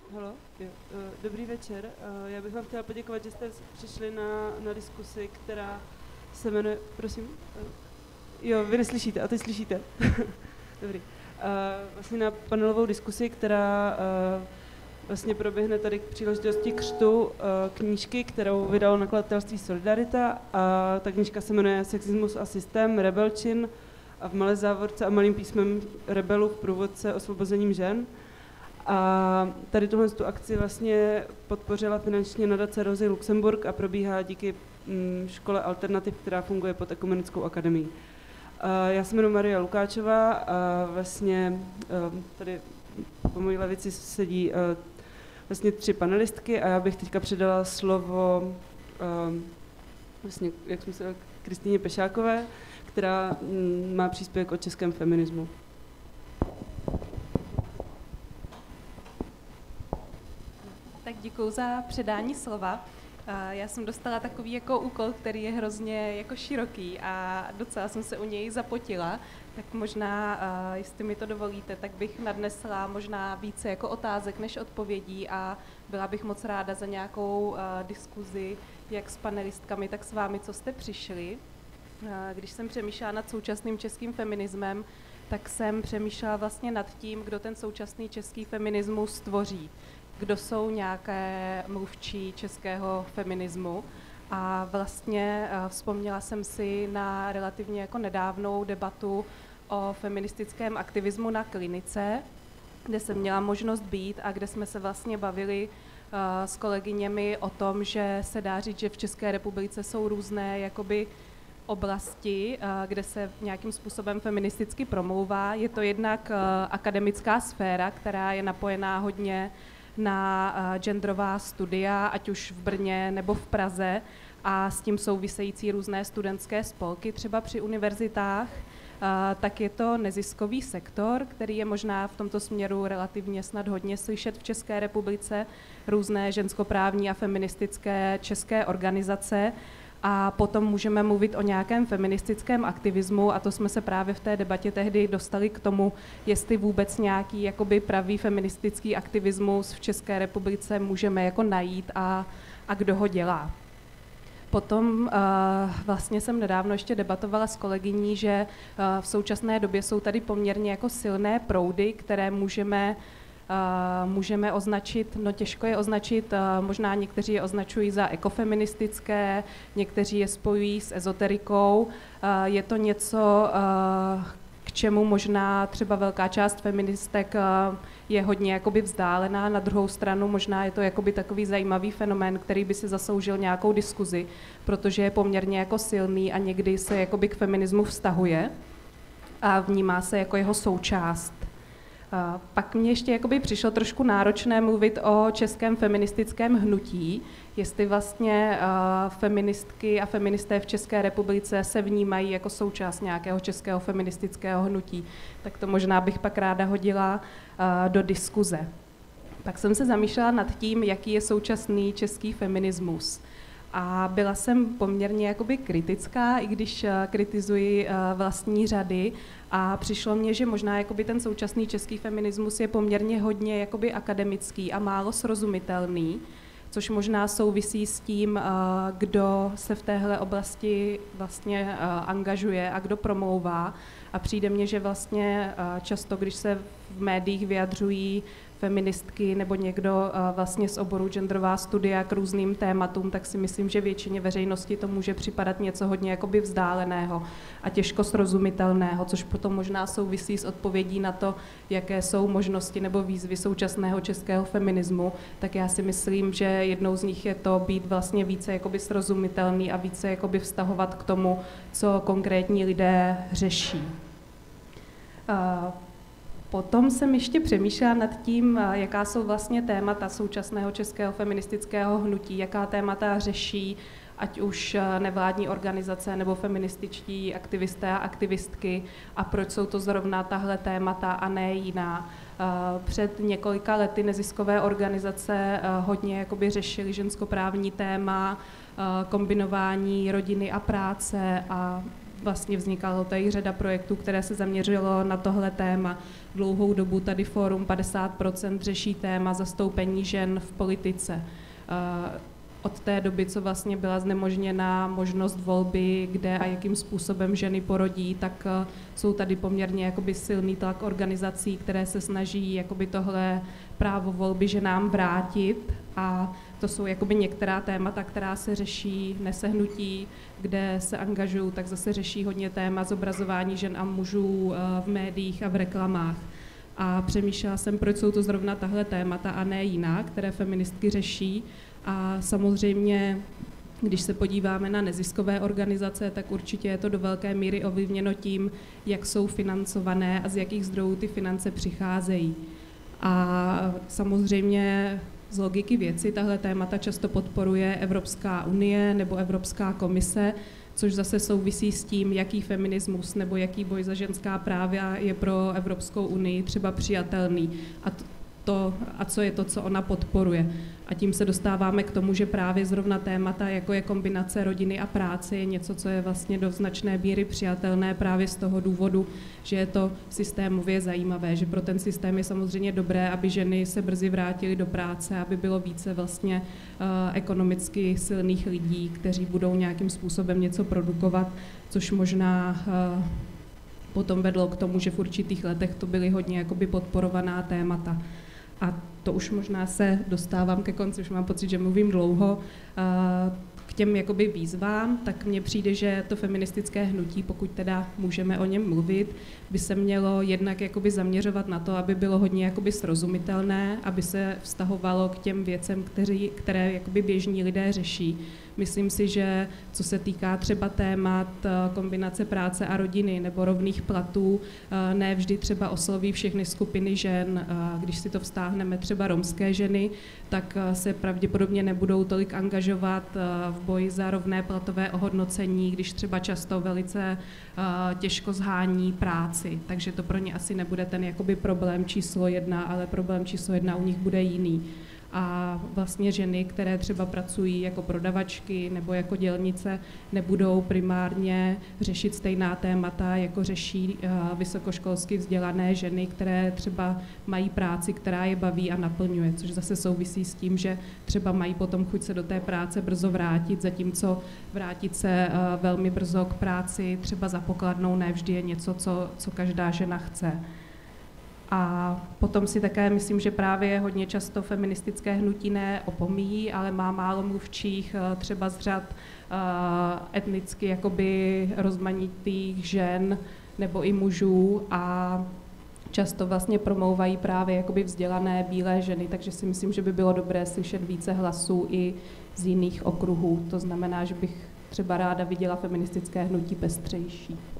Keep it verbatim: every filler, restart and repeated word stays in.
Halo, jo. Dobrý večer. Já bych vám chtěla poděkovat, že jste přišli na, na diskusi, která se jmenuje, prosím, jo, vy neslyšíte, a teď slyšíte. Dobrý. Vlastně na panelovou diskusi, která vlastně proběhne tady k příležitosti křtu knížky, kterou vydalo nakladatelství Solidarita, a ta knížka se jmenuje Sexismus a systém, Rebelčin a v malé závorce a malým písmem Rebelův průvodce osvobozením žen. A tady tuhle tu akci vlastně podpořila finančně nadace Rozy Luxemburg a probíhá díky škole Alternativ, která funguje pod Ekumenickou akademií. Já se jmenuji Maria Lukáčová a vlastně tady po mojí levici sedí vlastně tři panelistky a já bych teďka předala slovo vlastně, jak jsme se Kristýně Pešákové, která má příspěvek o českém feminismu. Tak děkuji za předání slova. Já jsem dostala takový jako úkol, který je hrozně jako široký a docela jsem se u něj zapotila, tak možná, jestli mi to dovolíte, tak bych nadnesla možná více jako otázek než odpovědí a byla bych moc ráda za nějakou diskuzi, jak s panelistkami, tak s vámi, co jste přišli. Když jsem přemýšlela nad současným českým feminismem, tak jsem přemýšlela vlastně nad tím, kdo ten současný český feminismus tvoří. Kdo jsou nějaké mluvčí českého feminismu. A vlastně vzpomněla jsem si na relativně jako nedávnou debatu o feministickém aktivismu na klinice, kde jsem měla možnost být a kde jsme se vlastně bavili s kolegyněmi o tom, že se dá říct, že v České republice jsou různé jakoby oblasti, kde se nějakým způsobem feministicky promlouvá. Je to jednak akademická sféra, která je napojená hodně na genderová studia, ať už v Brně nebo v Praze, a s tím související různé studentské spolky, třeba při univerzitách, tak je to neziskový sektor, který je možná v tomto směru relativně snad hodně slyšet v České republice, různé ženskoprávní a feministické české organizace. A potom můžeme mluvit o nějakém feministickém aktivismu a to jsme se právě v té debatě tehdy dostali k tomu, jestli vůbec nějaký jakoby pravý feministický aktivismus v České republice můžeme jako najít a, a kdo ho dělá. Potom uh, vlastně jsem nedávno ještě debatovala s kolegyní, že uh, v současné době jsou tady poměrně jako silné proudy, které můžeme Uh, můžeme označit, no těžko je označit, uh, možná někteří je označují za ekofeministické, někteří je spojují s ezoterikou. Uh, je to něco, uh, k čemu možná třeba velká část feministek uh, je hodně jakoby vzdálená, na druhou stranu možná je to jakoby takový zajímavý fenomén, který by si zasloužil nějakou diskuzi, protože je poměrně jako silný a někdy se jakoby k feminismu vztahuje a vnímá se jako jeho součást. Uh, pak mně ještě jakoby přišlo trošku náročné mluvit o českém feministickém hnutí, jestli vlastně uh, feministky a feministé v České republice se vnímají jako součást nějakého českého feministického hnutí. Tak to možná bych pak ráda hodila uh, do diskuze. Pak jsem se zamýšlela nad tím, jaký je současný český feminismus. A byla jsem poměrně jakoby kritická, i když uh, kritizuji uh, vlastní řady. A přišlo mně, že možná jakoby ten současný český feminismus je poměrně hodně jakoby akademický a málo srozumitelný, což možná souvisí s tím, uh, kdo se v téhle oblasti vlastně uh, angažuje a kdo promlouvá. A přijde mně, že vlastně uh, často, když se v médiích vyjadřují feministky nebo někdo uh, vlastně z oboru genderová studia k různým tématům, tak si myslím, že většině veřejnosti to může připadat něco hodně jakoby vzdáleného a těžko srozumitelného, což potom možná souvisí s odpovědí na to, jaké jsou možnosti nebo výzvy současného českého feminismu. Tak já si myslím, že jednou z nich je to být vlastně více jakoby srozumitelný a více jakoby vztahovat k tomu, co konkrétní lidé řeší. Uh, Potom jsem ještě přemýšlela nad tím, jaká jsou vlastně témata současného českého feministického hnutí, jaká témata řeší ať už nevládní organizace nebo feminističtí aktivisté a aktivistky a proč jsou to zrovna tahle témata a ne jiná. Před několika lety neziskové organizace hodně jakoby řešily ženskoprávní téma, kombinování rodiny a práce a vlastně vznikalo tady řada projektů, které se zaměřilo na tohle téma. Dlouhou dobu tady Fórum padesát procent řeší téma zastoupení žen v politice. Od té doby, co vlastně byla znemožněna možnost volby, kde a jakým způsobem ženy porodí, tak jsou tady poměrně jakoby silný tlak organizací, které se snaží jakoby tohle právo volby ženám vrátit, a to jsou jakoby některá témata, která se řeší. Nesehnutí, kde se angažují, tak zase řeší hodně téma zobrazování žen a mužů v médiích a v reklamách. A přemýšlela jsem, proč jsou to zrovna tahle témata a ne jiná, které feministky řeší. A samozřejmě, když se podíváme na neziskové organizace, tak určitě je to do velké míry ovlivněno tím, jak jsou financované a z jakých zdrojů ty finance přicházejí. A samozřejmě z logiky věci tahle témata často podporuje Evropská unie nebo Evropská komise, což zase souvisí s tím, jaký feminismus nebo jaký boj za ženská práva je pro Evropskou unii třeba přijatelný. A To, a co je to, co ona podporuje. A tím se dostáváme k tomu, že právě zrovna témata, jako je kombinace rodiny a práce, je něco, co je vlastně do značné míry přijatelné právě z toho důvodu, že je to systémově zajímavé, že pro ten systém je samozřejmě dobré, aby ženy se brzy vrátily do práce, aby bylo více vlastně uh, ekonomicky silných lidí, kteří budou nějakým způsobem něco produkovat, což možná uh, potom vedlo k tomu, že v určitých letech to byly hodně jakoby podporovaná témata. A to už možná se dostávám ke konci, už mám pocit, že mluvím dlouho. K těm jakoby výzvám, tak mně přijde, že to feministické hnutí, pokud teda můžeme o něm mluvit, by se mělo jednak jakoby zaměřovat na to, aby bylo hodně jakoby srozumitelné, aby se vztahovalo k těm věcem, kteří, které jakoby běžní lidé řeší. Myslím si, že co se týká třeba témat kombinace práce a rodiny nebo rovných platů, ne vždy třeba osloví všechny skupiny žen. Když si to vztáhneme třeba romské ženy, tak se pravděpodobně nebudou tolik angažovat v boji za rovné platové ohodnocení, když třeba často velice těžko zhání práci. Takže to pro ně asi nebude ten jakoby problém číslo jedna, ale problém číslo jedna u nich bude jiný. A vlastně ženy, které třeba pracují jako prodavačky nebo jako dělnice, nebudou primárně řešit stejná témata, jako řeší vysokoškolsky vzdělané ženy, které třeba mají práci, která je baví a naplňuje, což zase souvisí s tím, že třeba mají potom chuť se do té práce brzo vrátit, zatímco vrátit se velmi brzo k práci třeba za pokladnou ne vždy je něco, co, co každá žena chce. A potom si také myslím, že právě hodně často feministické hnutí neopomíjí, ale má málo mluvčích třeba z řad etnicky jakoby rozmanitých žen nebo i mužů a často vlastně promlouvají právě jakoby vzdělané bílé ženy, takže si myslím, že by bylo dobré slyšet více hlasů i z jiných okruhů. To znamená, že bych třeba ráda viděla feministické hnutí pestřejší.